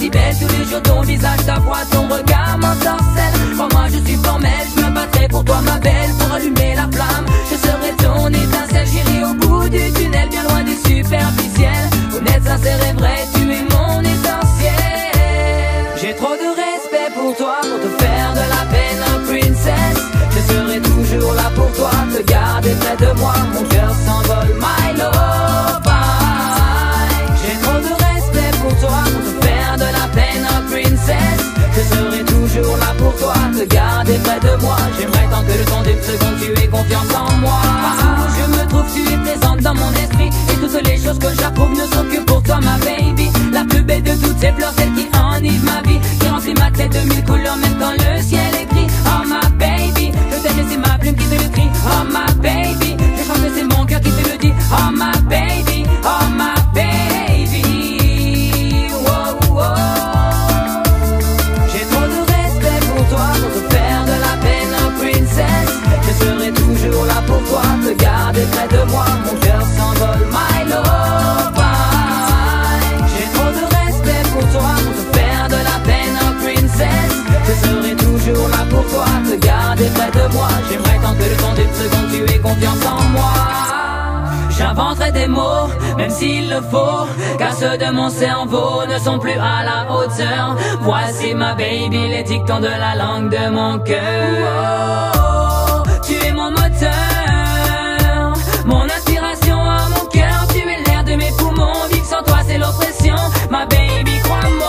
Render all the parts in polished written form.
si belle, tous les jours ton visage, ta voix, ton regard m'ensorcelle. Crois-moi je suis formel, je me battrai pour toi ma belle. Pour allumer la flamme, je serai ton étincelle. J'irai au bout du tunnel, bien loin du superficiel. Honnête, sincère et vrai, tu es mon essentiel. J'ai trop de respect pour toi, pour te faire de la peine, un princess. Je serai toujours là pour toi, te garder près de moi. Mon cœur s'envole, my love. J'ai trop de respect pour toi, pour te faire de la peine, un princess. Je serai toujours là pour toi, te garder près de moi. J'aimerais tant que le temps d'une seconde tu aies confiance en moi. Partout où je me trouve, tu es présente dans mon esprit. Et toutes les choses que j'approuve ne sont que pour toi, ma baby. La plus belle de toutes ces fleurs, celle qui enivre ma vie, qui remplit ma tête de mille couleurs, même quand le ciel est gris. Oh ma baby, je t'aime et c'est ma plume qui te le crie. Oh ma baby, je chante et c'est mon cœur qui te le dit. Oh ma baby, oh ma baby. Wow, wow. J'ai trop de respect pour toi, pour te faire de la peine, un princess. Je serai toujours là pour toi, te garder près de moi. Mon cœur s'envole, my love. J'ai trop de respect pour toi, pour te faire de la peine, un princess. Je serai toujours là pour toi, te garder près de moi. J'aimerais tant que le temps d'une seconde tu aies confiance en moi. J'inventerai des mots, même s'il le faut, car ceux de mon cerveau ne sont plus à la hauteur. Voici ma baby, les dictons de la langue de mon cœur. Oh, tu es mon moteur, mon inspiration à mon cœur. Tu es l'air de mes poumons, vivre sans toi c'est l'oppression. Ma baby, crois-moi.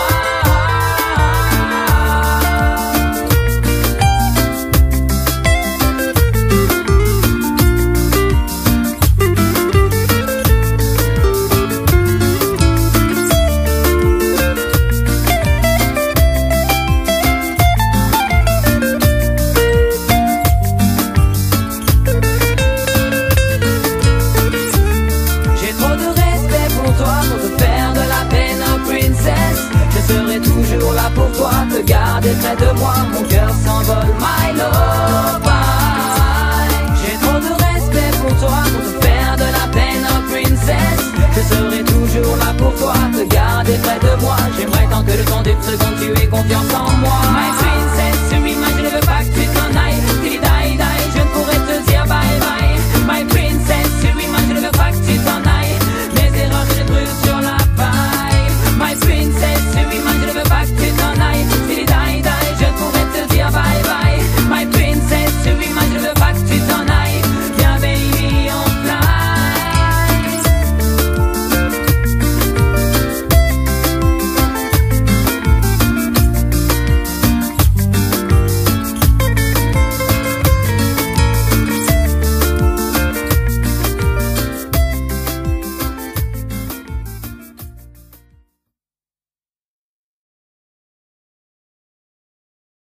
Toujours là pour toi, te garder près de moi. Mon cœur s'envole, my love. J'ai trop de respect pour toi, pour te faire de la peine, un princess. Je serai toujours là pour toi, te garder près de moi. J'aimerais tant que le temps d'une seconde tu aies confiance en moi.